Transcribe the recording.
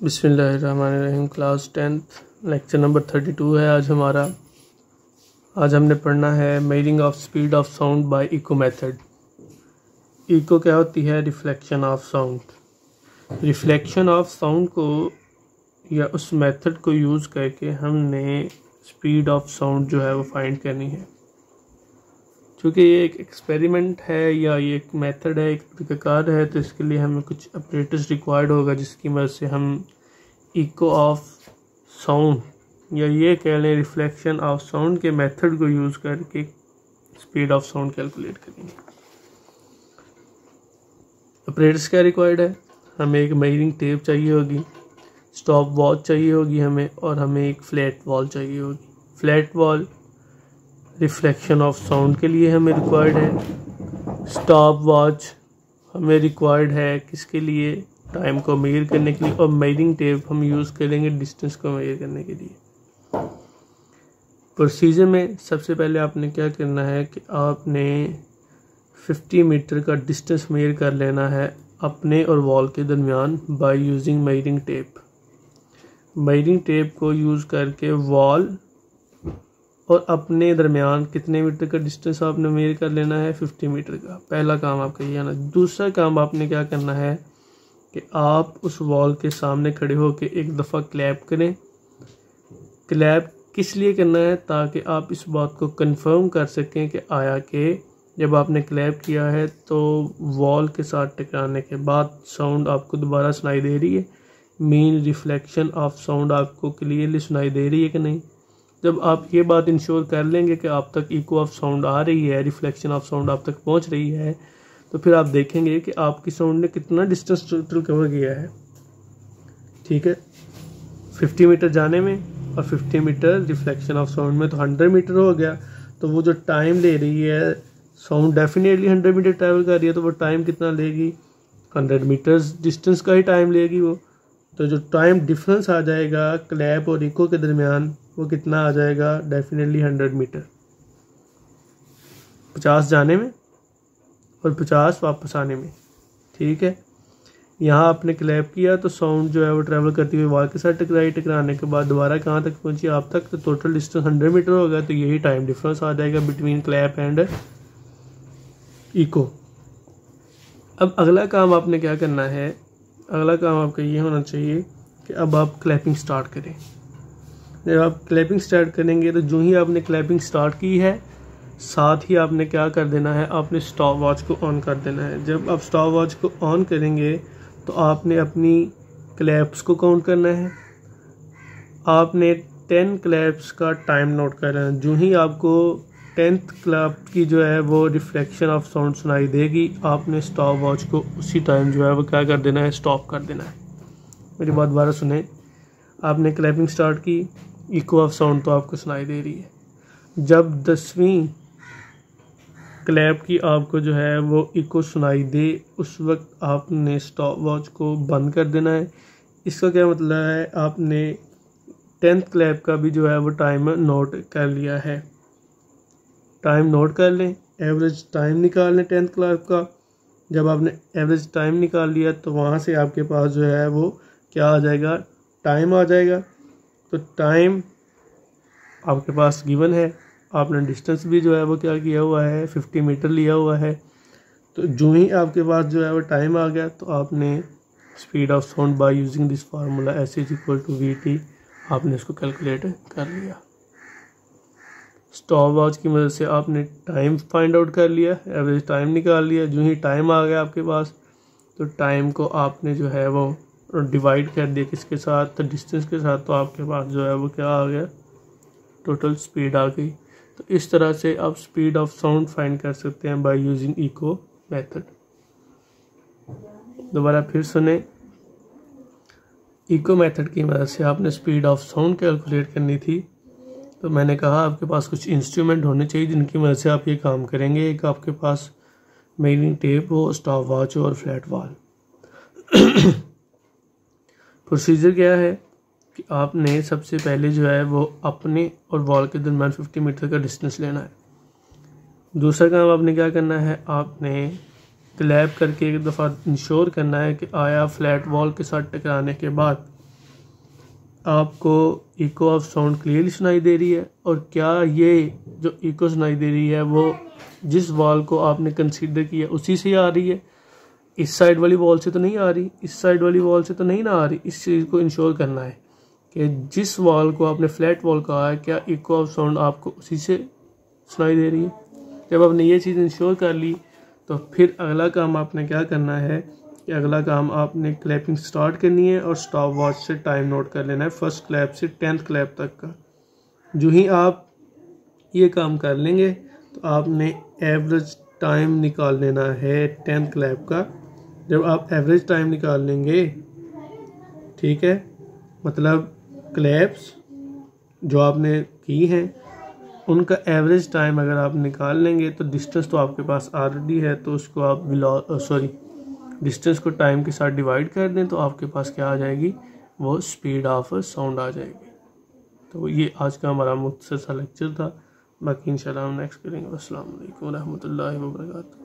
बिस्मिल्लाहिर्रहमानिर्रहीम। Class 10th lecture number 32 है आज हमारा। आज हमने पढ़ना है measuring of speed of sound by echo method. Echo क्या होती है? Reflection of sound. Reflection of sound को या उस मेथड को यूज़ करके हमने स्पीड ऑफ साउंड जो है वो फाइंड करनी है। क्योंकि ये एक एक्सपेरिमेंट है या ये एक मेथड है, एक तरीक़ाकार है, तो इसके लिए हमें कुछ अपरेटस रिक्वायर्ड होगा जिसकी मदद से हम इको ऑफ साउंड या ये कह लें रिफ्लेक्शन ऑफ साउंड के मेथड को यूज़ करके स्पीड ऑफ साउंड कैलकुलेट करेंगे। अपरेटस क्या रिक्वायर्ड है? हमें एक मेजरिंग टेप चाहिए होगी, स्टॉप वॉच चाहिए होगी हमें, और हमें एक फ्लैट वॉल चाहिए होगी। Flat wall reflection of sound के लिए हमें रिक्वायर्ड है। स्टॉप वॉच हमें रिक्वायर्ड है किसके लिए? टाइम को मेजर करने के लिए। और मेजरिंग टेप हम यूज़ करेंगे डिस्टेंस को मेजर करने के लिए। प्रोसीजर में सबसे पहले आपने क्या करना है कि आपने 50 मीटर का डिस्टेंस मेजर कर लेना है अपने और वॉल के दरमियान by using measuring tape. Measuring tape को यूज़ करके वॉल और अपने दरमियान कितने मीटर का डिस्टेंस आपने मेजर कर लेना है? 50 मीटर का। पहला काम आपका ये आना। दूसरा काम आपने क्या करना है कि आप उस वॉल के सामने खड़े होकर एक दफ़ा क्लैप करें। क्लैप किस लिए करना है? ताकि आप इस बात को कंफर्म कर सकें कि आया कि जब आपने क्लैप किया है तो वॉल के साथ टकराने के बाद साउंड आपको दोबारा सुनाई दे रही है। मीन रिफ्लेक्शन ऑफ साउंड आपको क्लियरली सुनाई दे रही है कि नहीं। जब आप ये बात इंश्योर कर लेंगे कि आप तक इको ऑफ साउंड आ रही है, रिफ्लेक्शन ऑफ साउंड आप तक पहुंच रही है, तो फिर आप देखेंगे कि आपकी साउंड ने कितना डिस्टेंस टोटल कवर किया है। ठीक है, 50 मीटर जाने में और 50 मीटर रिफ्लेक्शन ऑफ साउंड में, तो 100 मीटर हो गया। तो वो जो टाइम ले रही है साउंड, डेफिनेटली 100 मीटर ट्रैवल कर रही है, तो वो टाइम कितना लेगी? 100 मीटर्स डिस्टेंस का ही टाइम लेगी वो। तो जो टाइम डिफरेंस आ जाएगा क्लैप और इको के दरमियान, वो कितना आ जाएगा? Definitely 100 metre. 50 जाने में और 50 वापस आने में। ठीक है, यहाँ आपने क्लैप किया तो साउंड जो है वो ट्रैवल करती हुई वॉल के साथ टकराई, टकराने के बाद दोबारा कहाँ तक पहुंची? आप तक। तो टोटल डिस्टेंस 100 मीटर होगा। तो यही टाइम डिफरेंस आ जाएगा बिटवीन क्लैप एंड इको। अब अगला काम आपने क्या करना है? अगला काम आपका ये होना चाहिए कि अब आप क्लैपिंग स्टार्ट करें। जब आप क्लैपिंग स्टार्ट करेंगे तो जो ही आपने क्लैपिंग स्टार्ट की है, साथ ही आपने क्या कर देना है? आपने स्टॉप वॉच को ऑन कर देना है। जब आप स्टॉप वॉच को ऑन करेंगे तो आपने अपनी क्लैप्स को काउंट करना है। आपने 10 क्लैप्स का टाइम नोट करना है। जो ही आपको 10th क्लैप की जो है वो रिफ्लेक्शन ऑफ साउंड सुनाई देगी, आपने स्टॉप वॉच को उसी टाइम जो है वो क्या कर देना है? स्टॉप कर देना है। मेरी बात दोबारा सुने। आपने क्लैपिंग स्टार्ट की, इको ऑफ साउंड तो आपको सुनाई दे रही है। जब 10वीं क्लैप की आपको जो है वो इको सुनाई दे, उस वक्त आपने स्टॉप वॉच को बंद कर देना है। इसका क्या मतलब है? आपने 10th क्लैप का भी जो है वो टाइम नोट कर लिया है। टाइम नोट कर लें, एवरेज टाइम निकाल लें 10th क्लैप का। जब आपने एवरेज टाइम निकाल लिया तो वहाँ से आपके पास जो है वो क्या आ जाएगा? टाइम आ जाएगा। तो टाइम आपके पास गिवन है। आपने डिस्टेंस भी जो है वो क्या किया हुआ है? 50 मीटर लिया हुआ है। तो जो ही आपके पास जो है वो टाइम आ गया तो आपने speed of sound by using this formula S=VT आपने इसको कैलकुलेट कर लिया। स्टॉप वॉच की मदद से आपने टाइम फाइंड आउट कर लिया, एवरेज टाइम निकाल लिया। जो ही टाइम आ गया आपके पास तो टाइम को आपने जो है वो डिवाइड कर दिया किसके साथ? तो डिस्टेंस के साथ। तो आपके पास जो है वो क्या आ गया? टोटल स्पीड आ गई। तो इस तरह से आप स्पीड ऑफ साउंड फाइंड कर सकते हैं बाय यूजिंग इको मेथड। दोबारा फिर सुने। इको मेथड की मदद से आपने स्पीड ऑफ साउंड कैलकुलेट करनी थी, तो मैंने कहा आपके पास कुछ इंस्ट्रूमेंट होने चाहिए जिनकी मदद से आप ये काम करेंगे। एक आपके पास मेजरिंग टेप हो, स्टॉप वॉच हो और फ्लैट वॉल। प्रोसीजर क्या है कि आपने सबसे पहले जो है वो अपने और वॉल के दरमियान 50 मीटर का डिस्टेंस लेना है। दूसरा काम आपने क्या करना है? आपने क्लैप करके एक दफ़ा इंश्योर करना है कि आया फ्लैट वॉल के साथ टकराने के बाद आपको इको ऑफ साउंड क्लियरली सुनाई दे रही है, और क्या ये जो इको सुनाई दे रही है वो जिस वॉल को आपने कंसीडर किया उसी से आ रही है, इस साइड वाली वॉल से तो नहीं आ रही, इस साइड वाली वॉल से तो नहीं ना आ रही। इस चीज़ को इंश्योर करना है कि जिस वॉल को आपने फ्लैट वॉल कहा है क्या इको ऑफ साउंड आपको उसी से सुनाई दे रही है। जब आपने ये चीज़ इंश्योर कर ली तो फिर अगला काम आपने क्या करना है कि अगला काम आपने क्लैपिंग स्टार्ट करनी है और स्टॉप वॉच से टाइम नोट कर लेना है, फर्स्ट क्लैप से 10th क्लैप तक का। जो ही आप ये काम कर लेंगे तो आपने एवरेज टाइम निकाल लेना है 10th क्लैप का। जब आप एवरेज टाइम निकाल लेंगे, ठीक है, मतलब क्लैप्स जो आपने की हैं उनका एवरेज टाइम अगर आप निकाल लेंगे तो डिस्टेंस तो आपके पास ऑलरेडी है, तो उसको आप डिस्टेंस को टाइम के साथ डिवाइड कर दें तो आपके पास क्या आ जाएगी, वो स्पीड ऑफ साउंड आ जाएगी। तो ये आज का हमारा मुख्तसर सा लेक्चर था, बाकी इंशाल्लाह हम नेक्स्ट करेंगे। अस्सलाम वालेकुम व रहमतुल्लाहि व बरकातहू।